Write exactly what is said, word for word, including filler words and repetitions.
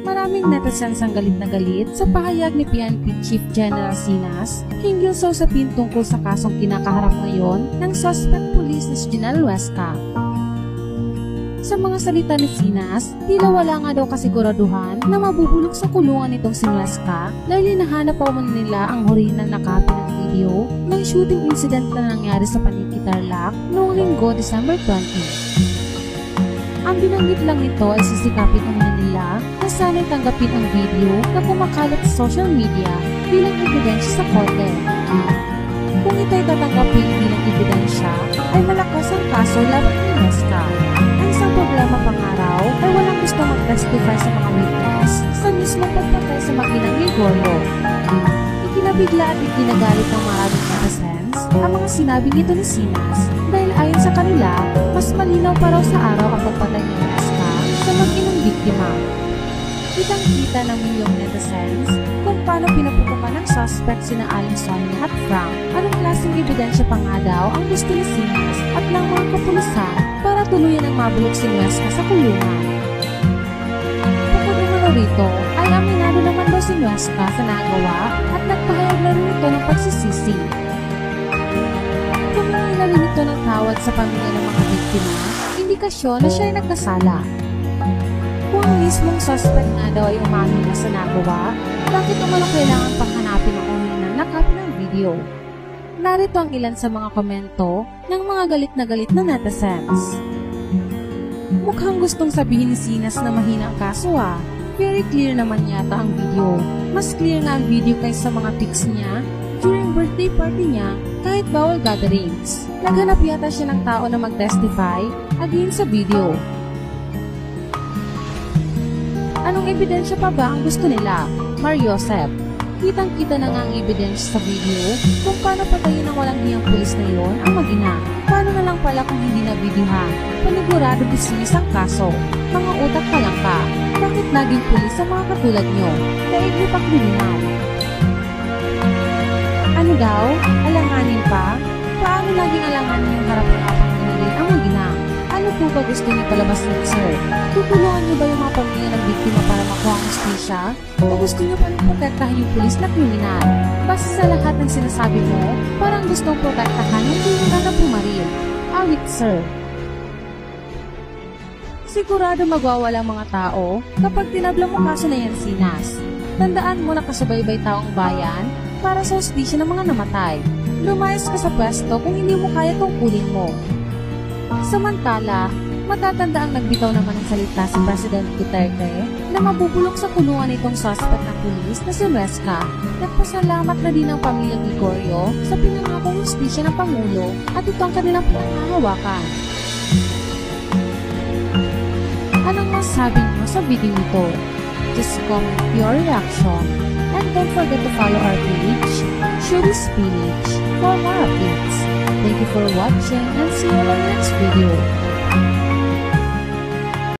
Maraming netizens ang galit na galit sa pahayag ni P N P Chief General Sinas hinggil sa usapin tungkol sa kasong kinakaharap ngayon ng suspect police na si Janelle Huesca. Sa mga salita ni Sinas, tila wala nga daw kasiguraduhan na mabubulok sa kulungan nitong si Huesca dahil hinahanap pa man nila ang huri ng nakapi ng video ng shooting incident na nangyari sa Paniki Tarlac noong Linggo, December twentieth. Ang binanggit lang nito ay sisikapin umano nila na sana'y tanggapin ang video na kumakalat sa social media bilang ebidensya sa korte. Kung ito'y tatanggapin bilang ebidensya, ay malakas ang kaso laban ni Huesca. Ang isang problema pang-araw ay walang gusto mag-testify sa mga witness sa mismong pagpatay sa makinang Gregorio. Ikinabigla at ikinagalit ng maraming netizens ang mga sinabing ito ni Sinas dahil ayon sa kanila, mas malinaw pa raw sa araw ang pagpatay ni Huesca sa mag-inang biktima. Kitang-kita ng milyong netizens kung paano pinaputukan ng suspect sina Aling Sonia at Frank. Anong klaseng ebidensya pa nga daw ang gusto ni Sinas at ng mga kapulisan para tuluyan ang mabulok si Huesca sa kulungan. Bukod naman rito, ay aminado naman daw si Huesca sa nagawa at nagpahayag na rin ito ng pagsisisi. Humingi na rin ito ng tawad sa pamilya ng mga biktima, indikasyon na siya ay nagkasala. Kung ang mismong suspect nga daw ay umamin na sa nagawa, bakit umano kailangan pang hanapin ang unang nakapi ng video? Narito ang ilan sa mga komento ng mga galit na galit na netizens. Mukhang gustong sabihin ni Sinas na mahina ang kaso ah. Very clear naman yata ang video. Mas clear nga ang video kaysa mga pics niya during birthday party niya kahit bawal gatherings. Naghanap yata siya ng tao na mag-testify again sa video. Anong ebidensya pa ba ang gusto nila? Mariosep, kitang-kita na nga ang ebidensya sa video kung paano patayin ng walang hiyang pulis na yon ang mag-ina. Paano na lang pala kung hindi na videohan? Panigurado disinis ang kaso. Mga utak pa lang ka. Bakit naging pulis sa mga katulad nyo? Daig niyo pa kriminal. Ano daw? Alanganin pa? Paano naging alanganin yung harap-harapang pinili ang mag-ina? Ano po ba gusto niyo palabas ng sir? Tutulungan niyo ba yung mga pamilya ng biktima para makuha ang hustisya? O gusto niyo pa rin protektahan yung pulis na kriminal? Base sa lahat ng sinasabi mo, parang gustong protektahan yung kriminal na pumaril. Awit sir. Sigurado magwawala mga tao kapag tinabla mo kaso na yan, Sinas. Tandaan mo na kasubaybay taong bayan para sa hustisya ng mga namatay. Lumayas ka sa pwesto kung hindi mo kaya tungkulin mo. Samantala, matatanda ang nagbitaw naman ng salita si President Duterte na mabubulok sa kulungan itong suspect na pulis na si Huesca. Nagpasalamat na din ang pamilya Gregorio sa pinangakong hustisya ng Pangulo at ito ang kanilang pinanghahawakan. Anong masabi niyo sa video ito? Just comment your reaction and don't forget to follow our page, Showbiz Village, for more updates. Thank you for watching and see you in the next video.